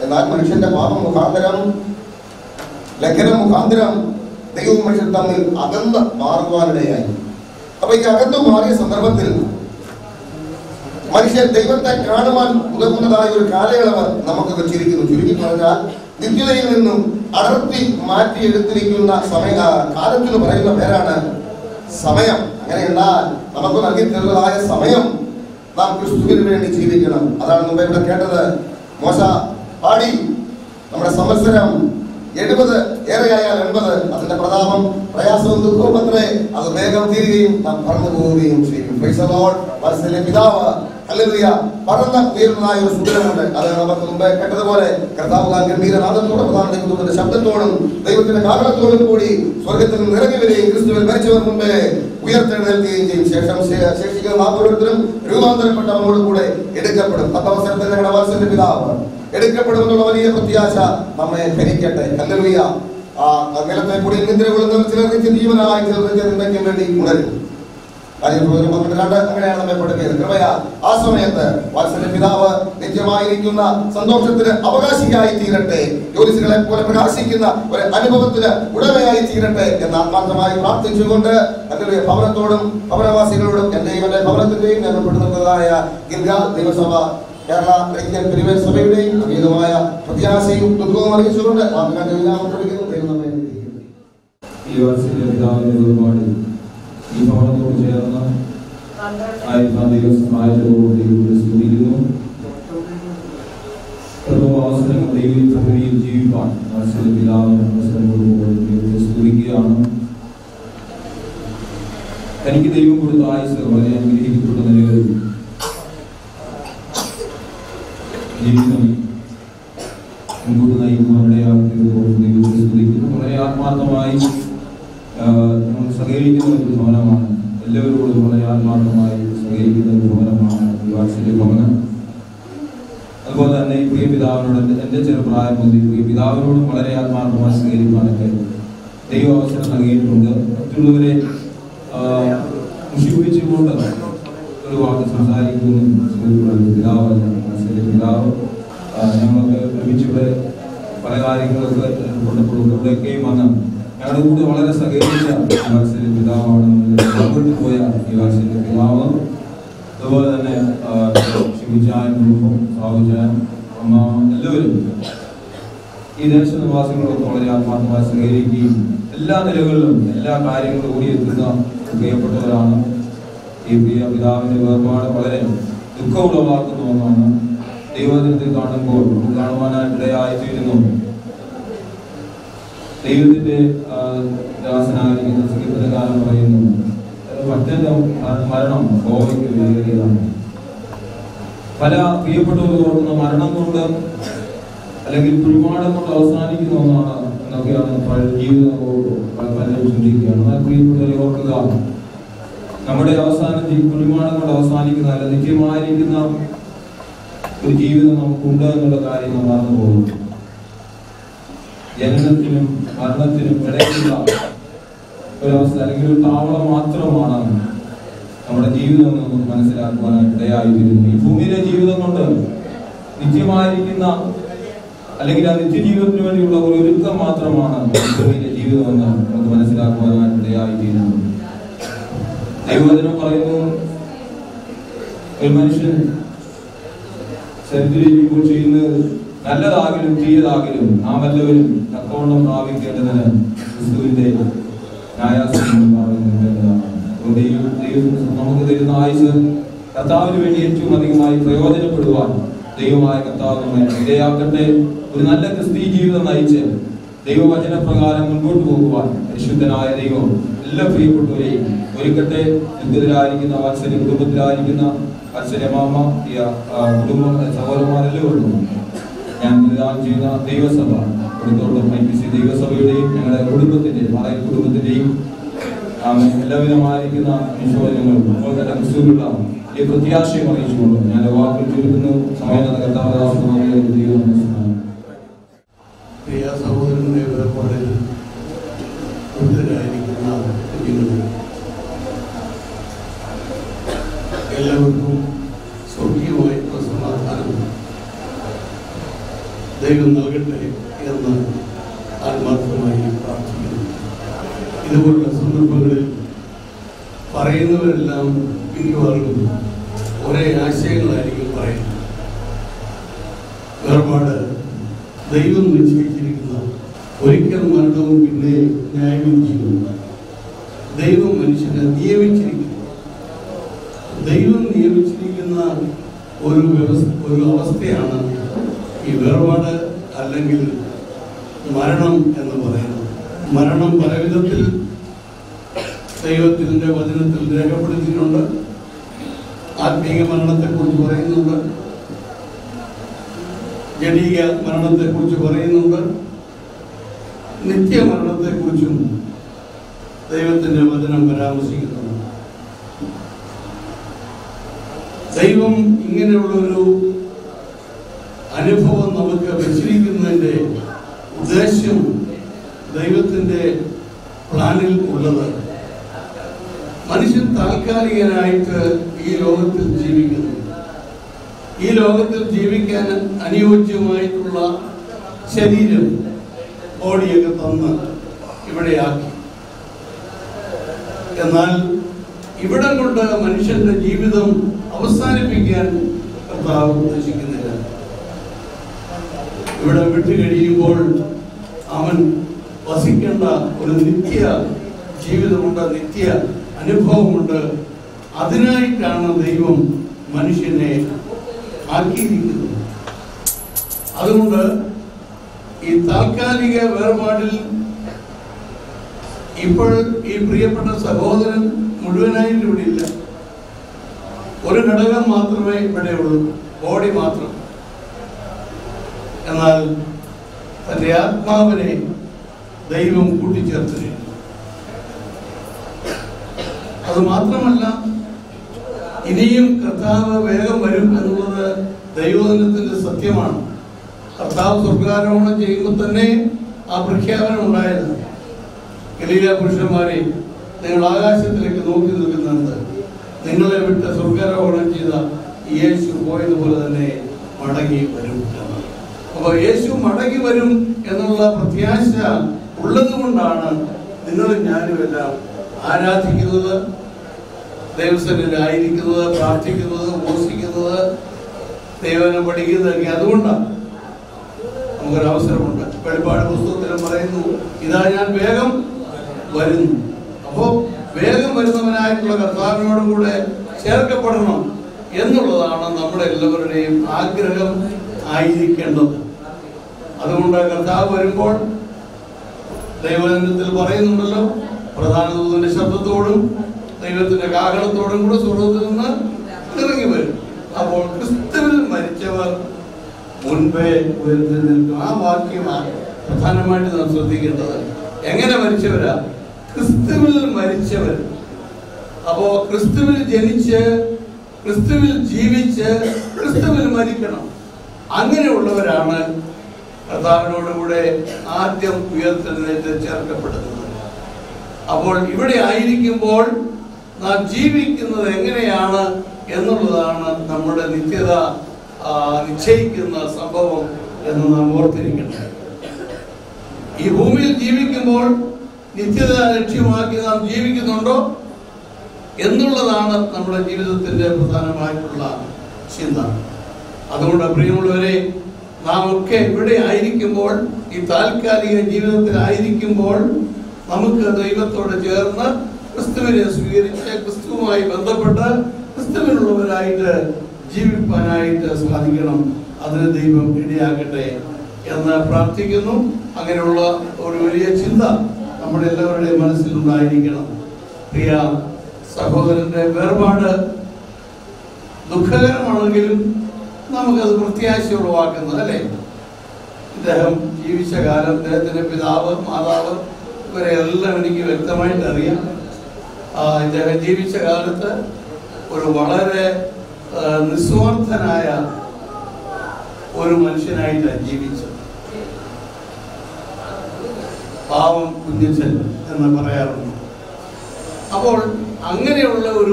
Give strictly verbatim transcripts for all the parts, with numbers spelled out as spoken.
എന്നാൽ മനുഷ്യന്റെ പാപം മുഖാന്തരം, ലംഘനം മുഖാന്തരം ദൈവവും മനുഷ്യൻ തമ്മിൽ അകന്ന് മാറുവാനിടയായി. അപ്പൊ ഈ അകന്നു മാറിയ സന്ദർഭത്തിൽ മനുഷ്യൻ ദൈവത്തെ കാണുവാൻ ഉതകുന്നതായ ഒരു കാലയളവ് നമുക്ക് വെച്ചിരിക്കുന്നു. ചുരുക്കി പറഞ്ഞാൽ നിത്യതയിൽ നിന്നും അടർത്തി മാറ്റിയെടുത്തിരിക്കുന്ന സമയ കാലത്തിന് പറയുന്ന പേരാണ് സമയം. അങ്ങനെ എന്നാൽ നമുക്ക് നൽകി തരുന്നതായ സമയം നാം ക്രിസ്തുവിന് വേണ്ടി ജീവിക്കണം. അതാണ് മുമ്പ് ഇവിടെ കേട്ടത്. മോശ പാടി, നമ്മുടെ സംവത്സരം എഴുപത് ഏറെയായാൽ എൺപത്, അതിന്റെ പ്രതാപം പ്രയാസവും ദുഃഖവും അത്രേ, അത് വേഗം തീരുകയും നാം പറന്നു പോവുകയും ചെയ്യും. Praise the lord. വാത്സല്യ പിതാവ് ഹല്ലേലൂയ പറന്ന് ഉയരുന്നതായ ഒരു സുദിനമുണ്ട്. അത് നമുക്ക് മുമ്പേ കേട്ടതുപോലെ കർത്താവ് ഗംഭീരനാദത്തോടും പ്രധാന ദൈവത്തിന്റെ ശബ്ദത്തോടും ദൈവത്തിന്റെ കാരണത്തോടും കൂടി സ്വർഗത്തിൽ നിറങ്ങി വരികയും ക്രിസ്തുവിൽ മരിച്ചവർ മുമ്പേ ഉയർത്തെഴുന്നേൽക്കുകയും ചെയ്യും. ശേഷം ശേഷിക്കുന്ന നാൽപ്പതോരുത്തരും രൂപാന്തരപ്പെട്ടവനോട് കൂടെ എടുക്കപ്പെടും. പത്തവസരത്തിൽ ഞങ്ങളുടെ വാത്സല്യ പിതാവ് എടുക്കപ്പെടുമെന്നുള്ള വലിയ പ്രത്യാശ നമ്മെ ഭരിക്കട്ടെ. ഹല്ലേലൂയ. ആ നിലത്തെ കൂടി നിദ്ര കൊള്ളുന്നവർ ചിലർക്ക് ജീവനായി, ചിലർക്ക് എന്തെങ്കിലും വേണ്ടി ഉണരും. അങ്ങനെയാണ് നമ്മെ പഠിപ്പിയത്. കൃപയാ ആ സമയത്ത് വാത്സല്യ പിതാവ് നിത്യമായിരിക്കുന്ന സന്തോഷത്തിന് അവകാശിയായി തീരട്ടെ, ജ്യോതിസുകളെ പോലെ പ്രകാശിക്കുന്ന ഒരു അനുഭവത്തിന് ഉടമയായി തീരട്ടെ എന്ന് ആത്മാർത്ഥമായി പ്രാർത്ഥിച്ചുകൊണ്ട് അതിന്റെ ഭവനത്തോടും ഭവനവാസികളോടും എന്റെയും എന്റെ ഭവനത്തിന്റെയും ഞാൻ ഉൾപ്പെടുന്നതായ ഗിൽഗാൽ ദൈവസഭ കേരള ക്രിസ്ത്യൻ പിരിവൻ സഭയുടെയും അമിതമായ പ്രത്യാശയും ദുഃഖവും അറിയിച്ചുകൊണ്ട് ഈ ഭവനത്തോട് ചേർന്ന് സഹായത്തോടുകൂടി സ്തുതിക്കുന്നു. അവസരങ്ങൾ ദൈവത്തിൽ ജീവിക്കാൻ പിതാവിന് അവസരങ്ങളോടുകൂടി സ്തുതിക്കുകയാണ്. തനിക്ക് ദൈവം കൊടുത്ത ആയുസ് വളരെ അനുഗ്രഹിക്കപ്പെട്ട നിലകളിൽ ജീവിതം മുൻകൂട്ട് നയിക്കുവാനിടയാക്കിയതുപോലെ ദൈവത്തെ സ്തുതിക്കുന്നു. വളരെ ആത്മാർത്ഥമായി നമ്മൾ സഹകരിക്കുന്ന ഒരു ഭവനമാണ്. എല്ലാവരോടും വളരെ ആത്മാർത്ഥമായി സഹകരിക്കുന്ന ഒരു ഭവനമാണ് ഈ വാത്സല്യ ഭവനം. അതുപോലെ തന്നെ ഈ പ്രിയ പിതാവിനോട് എൻ്റെ ചെറുപ്രായം മുതൽ പ്രിയ പിതാവിനോടും വളരെ ആത്മാർത്ഥമായി സഹകരിക്കാനൊക്കെ ദൈവം അവസരം നൽകിയിട്ടുണ്ട്. മറ്റുള്ളവരെ മുഷിപ്പിച്ചുകൊണ്ട് ഒരു വാക്ക് സംസാരിക്കുന്നു പിതാവ് വാത്സല്യ പിതാവ്. ഞങ്ങളൊക്കെ ഒരുമിച്ചിവിടെ പല കാര്യങ്ങളൊക്കെ കൊണ്ടപ്പെടുന്നു. ഇവിടെയൊക്കെയും വന്ന് ഞങ്ങളുടെ കൂടെ വളരെ സഹകരിച്ച വാത്സല്യ പിതാവാണ് മുമ്പോട്ട് പോയ ഈ വാത്സല്യ പിതാവ്. അതുപോലെ തന്നെ ശിവചായൻ കുടുംബം, സാവുചായൻ, അമ്മ, എല്ലാവരും ഈ ദേശനിവാസികളൊക്കെ വളരെ ആത്മാർത്ഥമായി സഹകരിക്കുകയും എല്ലാ നിലകളിലും എല്ലാ കാര്യങ്ങളും ഓടിയെത്തുന്ന പ്രിയപ്പെട്ടവരാണ്. ഈ പ്രിയ പിതാവിന്റെ വേർപാട് വളരെ ദുഃഖമുളവാക്കുന്ന ഒന്നാണ്. ദൈവദിനത്തിൽ കാണുമ്പോൾ കാണുവാനായിട്ടിടയായിത്തീരുന്നു. ദൈവത്തിന്റെ ദാസനായിരിക്കുന്ന ശ്രീപദകാലം പറയുന്നു, മറ്റൊരു മരണം ഗോവയ്ക്ക് വേറിയതാണ്. പല പ്രിയപ്പെട്ടവർ ഓർക്കുന്ന മരണം കൊണ്ട് അല്ലെങ്കിൽ പിടിപാടം കൊണ്ട് അവസാനിക്കുന്ന ഒന്നാണ് എന്നൊക്കെയാണ് ജീവിതം പലരും ചിന്തിക്കുകയാണ്. എന്നാൽ പ്രിയപ്പെട്ടവരെ ഓർക്കുക, നമ്മുടെ അവസാനം പിടിപാടം കൊണ്ട് അവസാനിക്കുന്ന അല്ല, നിത്യമായിരിക്കുന്ന ഒരു ജീവിതം നമുക്കുണ്ട് എന്നുള്ള കാര്യം നാം മറന്നു പോകുന്നു. ജനനത്തിനും മരണത്തിനും ഇടയ്ക്കുള്ള ഒരവസ്ഥ അല്ലെങ്കിൽ ഒരു താവളം മാത്രമാണ് നമ്മുടെ ജീവിതം നമുക്ക് മനസ്സിലാക്കുവാനായിട്ട് ഇടയായിത്തീരുന്നു. ഈ ഭൂമിയിലെ ജീവിതം കൊണ്ട് നിത്യമായിരിക്കുന്ന അല്ലെങ്കിൽ ആ നിത്യജീവിതത്തിന് വേണ്ടിയുള്ള ഒരു ഒരുക്കം മാത്രമാണ് ഭൂമിയിലെ ജീവിതം എന്ന് നമുക്ക് മനസ്സിലാക്കുവാനായിട്ട് ഇടയായിത്തീരുന്നു. ദൈവവചനം പറയുന്നു, ഒരു മനുഷ്യൻ ശരീരം ചെയ്യുന്നത് നല്ലതാകിലും തീയതാകിലും നാം എല്ലാവരും തക്കവണ്ണം പ്രാപിക്കേണ്ടതിന് ക്രിസ്തുവിന്റെ ന്യായാസനം നമുക്ക് തരുന്ന ആയുസ് കർത്താവിന് വേണ്ടി ഏറ്റവും അധികമായി പ്രയോജനപ്പെടുവാൻ ദൈവമായ കർത്താവ് നമ്മെ ഇടയാക്കട്ടെ. ഒരു നല്ല ക്രിസ്തീയ ജീവിതം നയിച്ച് ദൈവവചനപ്രകാരം മുൻപോട്ട് പോകുവാൻ പരിശുദ്ധനായ ദൈവം എല്ലാ പ്രിയപ്പെട്ടവരെയും ഒരുക്കട്ടെ. ദുരിതത്തിലായിരിക്കുന്ന വാത്സല്യ കുടുംബത്തിലായിരിക്കുന്ന വാത്സല്യമാമ കുടുംബ സഹോദരന്മാരെല്ലാവരും ഞാൻ വിധാനം ചെയ്യുന്ന ദൈവസഭ കൊടുത്തോളം ഐ പി സി ദൈവസഭയുടെയും ഞങ്ങളുടെ കുടുംബത്തിന്റെ പറയൽ കുടുംബത്തിന്റെയും എല്ലാവിധമായിരിക്കുന്ന അനുശോചനങ്ങളും അതുപോലെ തന്നെ ക്രിസ്തുവിലുള്ള ഈ പ്രത്യാശയം അറിയിച്ചുകൊണ്ട് ഞാൻ വാക്കുകൾ ചുരുക്കുന്നു. സമയം ദൈവം പ്രിയ സഹോദരന്റെ വേർപാടിൽ വൃദ്ധരായിരിക്കുന്ന എല്ലാവർക്കും സ്വർഗീയമായിട്ടുള്ള സമാധാനം ദൈവം നൽകട്ടെ എന്ന് ആത്മാർത്ഥമായി പ്രാർത്ഥിക്കുന്നു. ഇതുപോലുള്ള സന്ദർഭങ്ങളിൽ പറയുന്നവരെല്ലാം മിക്കവാറും ഒരേ ആശയങ്ങളായിരിക്കും പറയുന്നത്. വേർപാട് ദൈവം നിശ്ചയിച്ചിരിക്കുന്ന ഒരിക്കൽ മരണവും പിന്നെ ന്യായവിധിയും ദൈവം മനുഷ്യനെ നിയമിച്ചിരിക്കുന്നു. ദൈവം നിയമിച്ചിരിക്കുന്ന ഒരു വ്യവസ്ഥ ഒരു അവസ്ഥയാണ് ഈ വേർപാട് അല്ലെങ്കിൽ മരണം എന്ന് പറയുന്നത്. മരണം പല വിധത്തിൽ ദൈവത്തിന്റെ വചനത്തിൽ രേഖപ്പെടുത്തിയിട്ടുണ്ട്. ആത്മീയ മരണത്തെക്കുറിച്ച് പറയുന്നുണ്ട്, ജനീയ മരണത്തെക്കുറിച്ച് പറയുന്നുണ്ട്, നിത്യമരണത്തെക്കുറിച്ചും ദൈവത്തിന്റെ വചനം പരാമർശിക്കുന്നുണ്ട്. ദൈവം ഇങ്ങനെയുള്ളൊരു അനുഭവം നമുക്ക് വെച്ചിരിക്കുന്നതിന്റെ ഉദ്ദേശം ദൈവത്തിന്റെ പ്ലാനിൽ ഉള്ളത് മനുഷ്യൻ താൽക്കാലികനായിട്ട് ഈ ലോകത്തിൽ ജീവിക്കുന്നു. ഈ ലോകത്തിൽ ജീവിക്കാൻ അനുയോജ്യമായിട്ടുള്ള ശരീരം ബോഡിയൊക്കെ തന്ന് ഇവിടെയാക്കി. എന്നാൽ ഇവിടം കൊണ്ട് മനുഷ്യന്റെ ജീവിതം അവസാനിപ്പിക്കാൻ കർത്താവ് ഉദ്ദേശിക്കുന്നില്ല. ഇവിടെ വിട്ടു കഴിയുമ്പോൾ അവൻ വസിക്കേണ്ട ഒരു നിത്യ ജീവിതമുണ്ട്, നിത്യ അനുഭവമുണ്ട്. അതിനായിട്ടാണ് ദൈവം മനുഷ്യനെ ആക്കിയിരിക്കുന്നത്. അതുകൊണ്ട് ഈ താൽക്കാലിക വേർപാടിൽ ഇപ്പോൾ ഈ പ്രിയപ്പെട്ട സഹോദരൻ മുഴുവനായിട്ട് ഇവിടെ ഇല്ല. ഒരു ഘടകം മാത്രമേ ഇവിടെ ഉള്ളൂ, ബോഡി മാത്രം. എന്നാൽ തന്റെ ആത്മാവിനെ ദൈവം കൂട്ടിച്ചേർത്തിരിക്കുന്നു. അത് മാത്രമല്ല, ഇനിയും കർത്താവ് വേഗം വരും എന്നുള്ളത് ദൈവവചനത്തിന്റെ സത്യമാണ്. കർത്താവ് സ്വർഗാരോഹണം ചെയ്യുമ്പോൾ തന്നെ ആ പ്രഖ്യാപനം ഉണ്ടായത്, ഗലീല പുരുഷന്മാരെ, നിങ്ങൾ ആകാശത്തിലേക്ക് നോക്കി നിൽക്കുന്നുണ്ട്, നിങ്ങളെ വിട്ട് സ്വർഗാരോഹണം ചെയ്ത യേശു പോയതുപോലെ തന്നെ മടങ്ങി വരും എന്നാണ്. അപ്പൊ യേശു മടങ്ങി വരും എന്നുള്ള പ്രത്യാശ ഉള്ളത് കൊണ്ടാണ് നിങ്ങളും ഞാനും എല്ലാം ആരാധിക്കുന്നത്, ദൈവസന്നിധിയിലായിരിക്കുന്നത്, പ്രാർത്ഥിക്കുന്നത്, ഉപവസിക്കുന്നത്, ദൈവനെ പഠിക്കുന്നതൊക്കെ. അതുകൊണ്ടാണ് നമുക്കൊരു അവസരമുണ്ട്. വെളിപ്പാട് പുസ്തകത്തിലും പറയുന്നു, ഇതാ ഞാൻ വേഗം വരുന്നു. അപ്പോ വേഗം വരുന്നവനായിട്ടുള്ള കർത്താവിനോടും കൂടെ ചേർക്കപ്പെടണം എന്നുള്ളതാണ് നമ്മുടെ എല്ലാവരുടെയും ആഗ്രഹം ആയിരിക്കേണ്ടത്. അതുകൊണ്ട് കർത്താവ് വരുമ്പോൾ ദൈവജനത്തിൽ പറയുന്നുണ്ടല്ലോ, പ്രധാന ദൂതന്റെ ശബ്ദത്തോടും ദൈവത്തിന്റെ കാഹളത്തോടും കൂടെ സ്വർഗ്ഗത്തിൽ നിന്ന് ഇറങ്ങി വരും. അപ്പോൾ ക്രിസ്തുവിൽ മരിച്ചവർ മുൻപേ ഉയർത്തെഴുന്നേൽക്കും. ആ വാക്യമാണ് പ്രധാനമായിട്ട് നാം ശ്രദ്ധിക്കേണ്ടത്. എങ്ങനെ മരിച്ചവരാ? ക്രിസ്തുവിൽ മരിച്ചവർ. അപ്പോ ക്രിസ്തുവിൽ ജനിച്ച്, ക്രിസ്തുവിൽ ജീവിച്ച്, ക്രിസ്തുവിൽ മരിക്കണം. അങ്ങനെയുള്ളവരാണ് കർത്താവിനോടുകൂടെ ആദ്യം ഉയർത്തെഴുന്നേറ്റ് ചേർക്കപ്പെടുന്നത്. അപ്പോൾ ഇവിടെ ആയിരിക്കുമ്പോൾ നാം ജീവിക്കുന്നത് എങ്ങനെയാണ് എന്നുള്ളതാണ് നമ്മുടെ നിത്യത നിശ്ചയിക്കുന്ന സംഭവം എന്ന് നാം ഓർത്തിരിക്കണം. ഈ ഭൂമിയിൽ ജീവിക്കുമ്പോൾ നിത്യത ലക്ഷ്യമാക്കി നാം ജീവിക്കുന്നുണ്ടോ എന്നുള്ളതാണ് നമ്മുടെ ജീവിതത്തിന്റെ പ്രധാനമായിട്ടുള്ള ചിന്ത. അതുകൊണ്ട് പ്രിയമുള്ളവരെ, നാം ഒക്കെ ഇവിടെ ആയിരിക്കുമ്പോൾ, ഈ താൽക്കാലിക ജീവിതത്തിലായിരിക്കുമ്പോൾ, നമുക്ക് ദൈവത്തോട് ചേർന്ന് ക്രിസ്തുവിനെ സ്വീകരിച്ച് ക്രിസ്തുവുമായി ബന്ധപ്പെട്ട് ക്രിസ്തുവിനുള്ളവരായിട്ട് ജീവിപ്പാനായിട്ട് സാധിക്കണം. അതിന് ദൈവം ഇടയാകട്ടെ എന്ന് പ്രാർത്ഥിക്കുന്നു. അങ്ങനെയുള്ള ഒരു വലിയ ചിന്ത നമ്മുടെ എല്ലാവരുടെയും മനസ്സിലുണ്ടായിരിക്കണം. പ്രിയ സഹോദരന്റെ വേർപാട് ദുഃഖകരമാണെങ്കിലും നമുക്കത് പ്രത്യാശ ഉളവാക്കുന്നത്, അല്ലേ? ഇദ്ദേഹം ജീവിച്ച കാലം, അദ്ദേഹത്തിന്റെ പിതാവ്, മാതാവ്, ഇവരെ എല്ലാം എനിക്ക് വ്യക്തമായിട്ട് അറിയാം. ഇദ്ദേഹം ജീവിച്ച കാലത്ത് ഒരു വളരെ നിസ്വാർത്ഥനായ ഒരു മനുഷ്യനായിട്ടാണ് ജീവിച്ചത്. പാവം കുഞ്ഞച്ചൻ എന്ന് പറയാറുണ്ട്. അപ്പോൾ അങ്ങനെയുള്ള ഒരു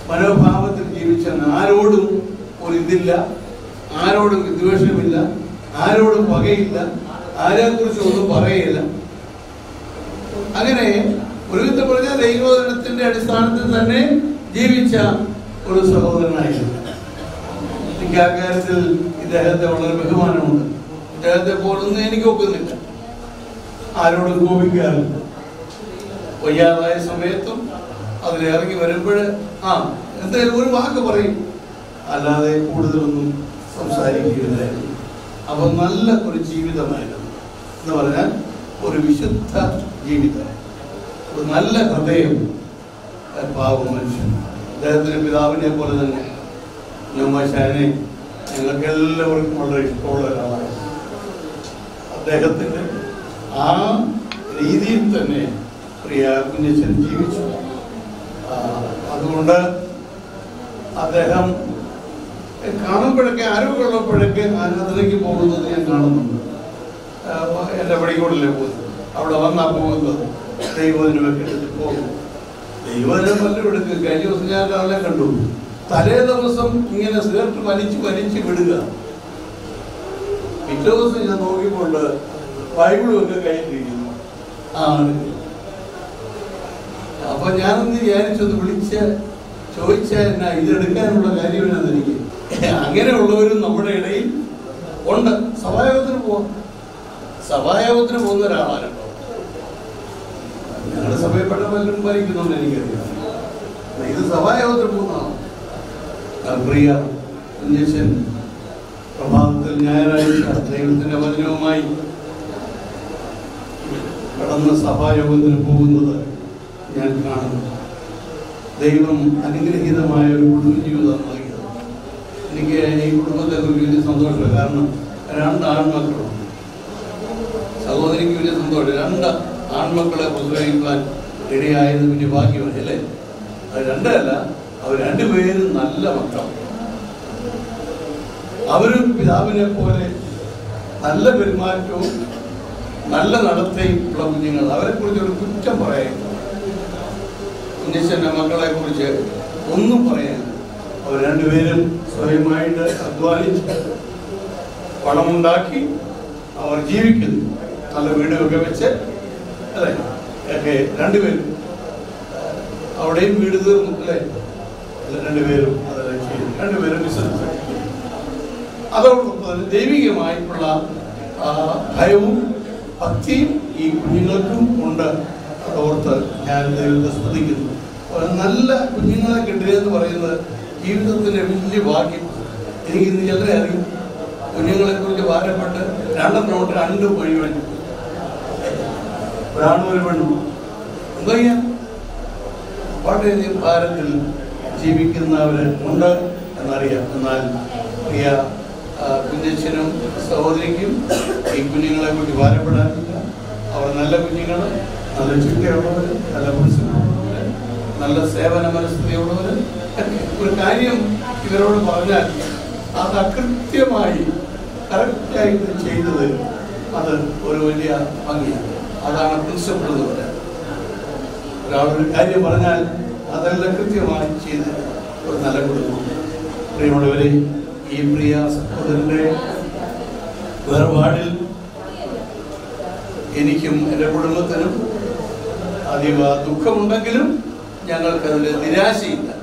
മനോഭാവത്തിൽ ജീവിച്ച, ആരോടും ഒരു ഇതില്ല, ആരോടും വിദ്വേഷമില്ല, ആരോടും പകയില്ല, ആരെക്കുറിച്ചും ഒന്നും പറയില്ല. അങ്ങനെ ഒരു വിധത്തിൽ പറഞ്ഞ ദൈവവചനത്തിന്റെ അടിസ്ഥാനത്തിൽ തന്നെ ജീവിച്ച ഒരു സഹോദരനായിരുന്നു. എനിക്ക് ആ കാര്യത്തിൽ ഇദ്ദേഹത്തെ വളരെ ബഹുമാനമുണ്ട്. ഇദ്ദേഹത്തെ പോലൊന്നും എനിക്ക് ഒക്കുന്നില്ല, ആരോടും കോപിക്കാറില്ല. വയ്യാതായ സമയത്തും അതിലിറങ്ങി വരുമ്പോൾ ആ എന്തായാലും ഒരു വാക്ക് പറയും, അല്ലാതെ കൂടുതലൊന്നും സംസാരിക്കുകയില്ലായിരുന്നു. അപ്പൊ നല്ല ഒരു ജീവിതമായിരുന്നു എന്ന് പറഞ്ഞാൽ ഒരു വിശുദ്ധ ജീവിതം, ഒരു നല്ല ഹൃദയം. പാവം മനുഷ്യൻ. അദ്ദേഹത്തിന്റെ പിതാവിനെ പോലെ തന്നെ ഞമ്മശാനെ ഞങ്ങൾക്ക് എല്ലാവർക്കും വളരെ ഇഷ്ടമുള്ള ഒരാളാണ്. അദ്ദേഹത്തിന്റെ ആ രീതിയിൽ തന്നെ പ്രിയ കുഞ്ഞച്ചൻ ജീവിച്ചു. അതുകൊണ്ട് അദ്ദേഹം കാണുമ്പോഴൊക്കെ ആരോഗ്യമുള്ളപ്പോഴൊക്കെ ആരാധനയ്ക്ക് പോകുന്നത് ഞാൻ കാണുന്നുണ്ട്. എൻ്റെ പടികൂടല്ലേ പോകുന്നത്, അവിടെ വന്നാ പോകുന്നത് ദൈവത്തിനൊക്കെ എടുത്ത് പോകും. ദൈവത്തിനും വല്ലതും എടുക്കുക. കഴിഞ്ഞ ദിവസം ഞാൻ ഒരാളെ കണ്ടു, തലേ ദിവസം ഇങ്ങനെ സിഗരറ്റ് വലിച്ച് വലിച്ച് വിടുക. പിറ്റേ ദിവസം ഞാൻ നോക്കിക്കൊണ്ട് ബൈബിളും ഒക്കെ കയ്യിലിരിക്കുന്നു. ആണ് അപ്പൊ ഞാനൊന്ന് വിചാരിച്ചൊന്ന് വിളിച്ച് ചോദിച്ചാൽ എന്നാ ഇതെടുക്കാനുള്ള കാര്യം എന്നാന്ന് എനിക്ക്. അങ്ങനെയുള്ളവരും നമ്മുടെ ഇടയിൽ ഉണ്ട്. സഭായോഗത്തിന് പോവാം, സഭായോഗത്തിന് പോകുന്ന ഒരാളാണ്. ഞങ്ങളുടെ സഭയിൽപ്പെട്ട പലരും ഭരിക്കുന്നുണ്ട് എനിക്കറിയാം. ഇത് സഭായോഗത്തിന് പോകുന്നതാണ്. പ്രിയ കുഞ്ഞച്ചൻ പ്രഭാതത്തിൽ ഞായറാഴ്ച ദൈവത്തിന്റെ വചനവുമായി കടന്ന സഭായോഗത്തിന് പോകുന്നത് ഞാൻ കാണുന്നു. ദൈവം അനുഗ്രഹീതമായ ഒരു കുടുംബ ജീവിതം നൽകിയത് എനിക്ക് ഈ കുടുംബത്തെ കുറിച്ച് വലിയ സന്തോഷമാണ്. കാരണം രണ്ട് ആൺമക്കളുണ്ട്. സഹോദരിക്ക് വലിയ സന്തോഷം. രണ്ട് ആൺമക്കളെ പ്രസവിക്കുവാൻ ഇടയായത് വലിയ ഭാഗ്യമാണ് അല്ലേ? അത് രണ്ടല്ല, അവർ രണ്ടുപേരും നല്ല മക്കളാണ്. അവരും പിതാവിനെ പോലെ നല്ല പെരുമാറ്റവും നല്ല നടത്തയും ഉള്ള കുഞ്ഞുങ്ങൾ. അവരെ കുറിച്ച് ഒരു കുറ്റം പറയാൻ, കുഞ്ഞച്ചൻ്റെ മക്കളെ കുറിച്ച് ഒന്നും പറയാൻ. അവർ രണ്ടുപേരും സ്വയമായിട്ട് അധ്വാനിച്ച് പണമുണ്ടാക്കി അവർ ജീവിക്കുന്നു. നല്ല വീടുമൊക്കെ വെച്ച് അല്ലേ ഒക്കെ രണ്ടുപേരും അവിടെയും വീട് തീർന്നു അല്ലേ? രണ്ടുപേരും അതെല്ലാം ചെയ്തു. രണ്ടുപേരും ബിസിനസ്. അതോടൊപ്പം ദൈവികമായിട്ടുള്ള ഭയവും ഭക്തിയും ഈ കുഞ്ഞുങ്ങൾക്കും ഉണ്ട്. അതോർത്ത് ഞാൻ ദൈവത്തെ സ്തുതിക്കുന്നു. നല്ല കുഞ്ഞുങ്ങളെ കിട്ടുക എന്ന് പറയുന്നത് ജീവിതത്തിൻ്റെ വലിയ ഭാഗ്യം. എനിക്ക് ഇന്ന് ചിലരെ അറിയും, കുഞ്ഞുങ്ങളെ കുറിച്ച് ഭാരപ്പെട്ട് രണ്ടെണ്ണോട്ട് രണ്ട് വഴി വേണ്ടി ഒരാണും ഒരു പെണ്ണും എന്താ ചെയ്യാൻ വളരെയധികം ഭാരത്തിൽ ജീവിക്കുന്നവർ ഉണ്ട് എന്നറിയാം. എന്നാൽ പ്രിയ കുഞ്ഞച്ചനും സഹോദരിക്കും ഈ കുഞ്ഞുങ്ങളെ കുറിച്ച് ഭാരപ്പെടാനില്ല. അവർ നല്ല കുഞ്ഞുങ്ങൾ, നല്ല ചിട്ടയുള്ളവർ, നല്ല മനസ്സിലുള്ളവർ, നല്ല സേവന മനസ്ഥിതിയുള്ളവർ. ഒരു കാര്യം ഇവരോട് പറഞ്ഞാൽ അത് അകൃത്യമായി കറക്റ്റായിട്ട് ചെയ്തത് അത് ഒരു വലിയ ഭംഗിയാണ്. അതാണ് പ്രിൻസിപ്പിൾ എന്ന് പറയാൻ. ഒരാളൊരു കാര്യം പറഞ്ഞാൽ അതെല്ലാം കൃത്യമായി ചെയ്ത് ഒരു നല്ല കുടുംബം. പ്രിയമുള്ളവരെ, ഈ പ്രിയ സഹോദരന്റെ വേർപാടിൽ എനിക്കും എൻ്റെ കുടുംബത്തിനും അതീവ ദുഃഖമുണ്ടെങ്കിലും ഞങ്ങൾക്കതിൽ നിരാശയില്ല.